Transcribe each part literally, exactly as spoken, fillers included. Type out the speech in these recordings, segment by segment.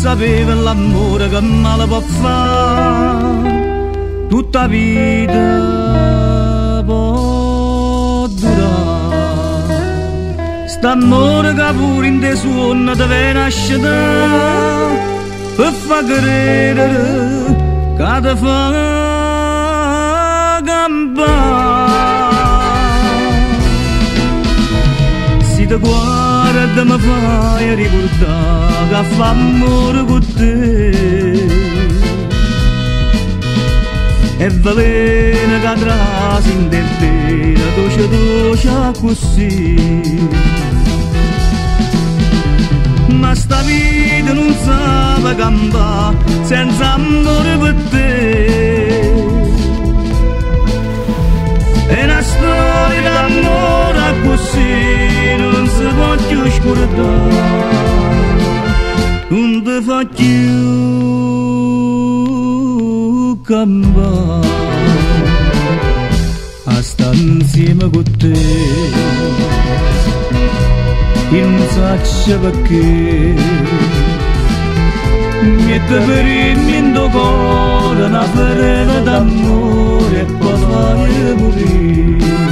sapeva l'amore che male può fare, tutta vita può durare. St'amore che pure in te suona deve nascere, per far credere che ti fa campare. Si ti guarda mi fai ricordare che fa amore con te, e veleno che trasi in te vera, dolce dolce così. Ma sta vita non sa campare senza amore per te, è una storia d'amore così non si può più scordare, non ti fa più campare a stare insieme con te. Io non so perché mette per il mio cuore una ferita d'amore e poi fare morire.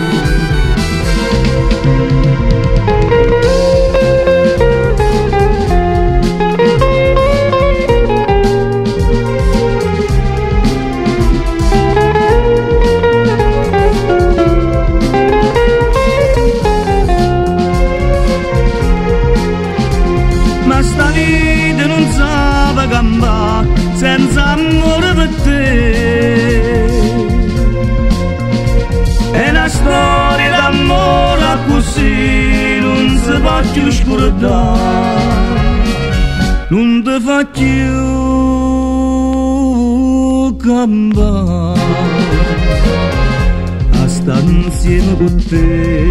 Senza amore per te, è una storia d'amore così non si può più scordare, non ti fa più campare a stare insieme con te.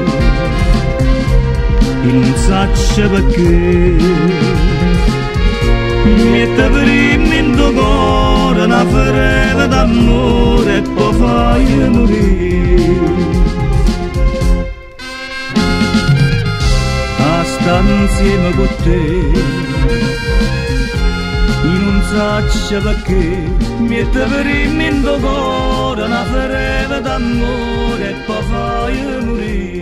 Io non so perché mette per il mio cuore una ferita d'amore e poi fai morire. A stare insieme con te, io non so perché mette per il mio cuore una ferita d'amore e poi fai morire.